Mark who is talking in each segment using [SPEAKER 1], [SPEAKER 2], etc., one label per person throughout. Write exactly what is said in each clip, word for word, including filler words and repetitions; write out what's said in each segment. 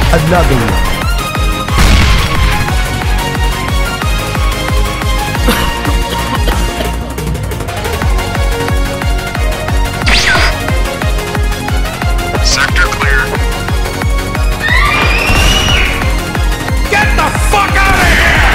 [SPEAKER 1] Another one.
[SPEAKER 2] Sector clear. Get the fuck out of here!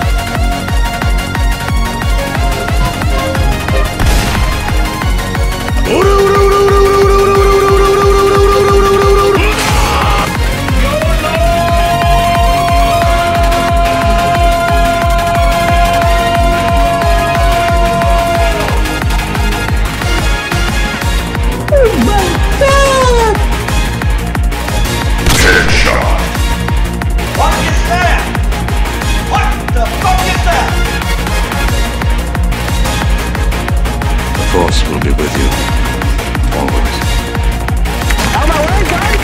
[SPEAKER 3] Force will be with you, always.
[SPEAKER 1] On my way, guys!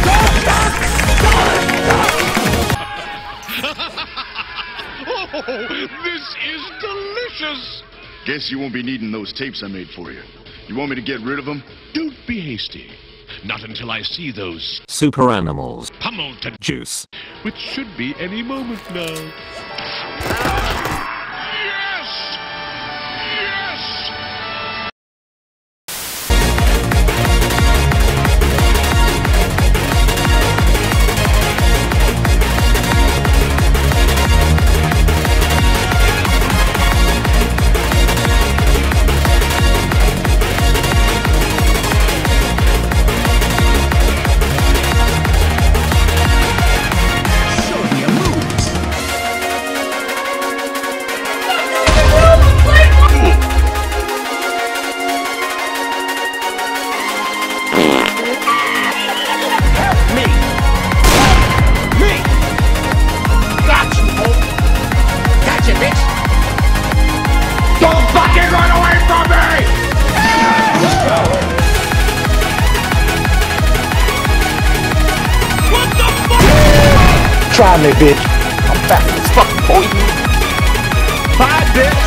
[SPEAKER 2] Oh, this is delicious!
[SPEAKER 4] Guess you won't be needing those tapes I made for you. You want me to get rid of them?
[SPEAKER 2] Don't be hasty. Not until I see those
[SPEAKER 5] super animals
[SPEAKER 2] pummeled to
[SPEAKER 5] juice,
[SPEAKER 2] which should be any moment now.
[SPEAKER 1] Try me, bitch. I'm fast as fuck, boy. Bye, bitch.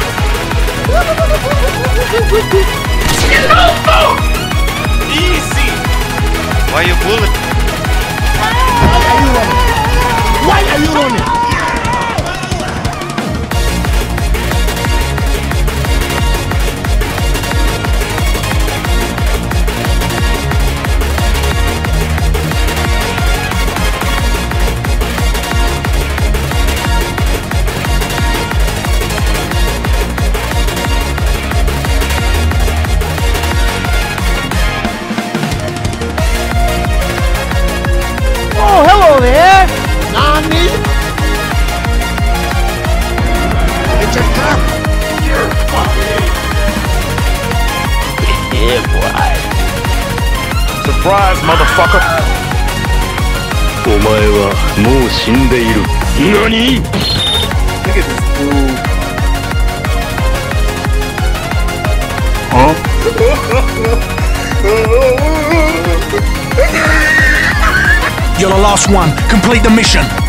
[SPEAKER 6] Easy. Why you bullet?
[SPEAKER 1] Why are you running? Why are you running? Oh, hello there! Nani? It's a trap! You're fucking... Yeah, boy.
[SPEAKER 3] Surprise, motherfucker! お前はもう死んでいる。何?
[SPEAKER 1] Look at this fool.
[SPEAKER 3] Huh?
[SPEAKER 1] You're the last one. Complete the mission.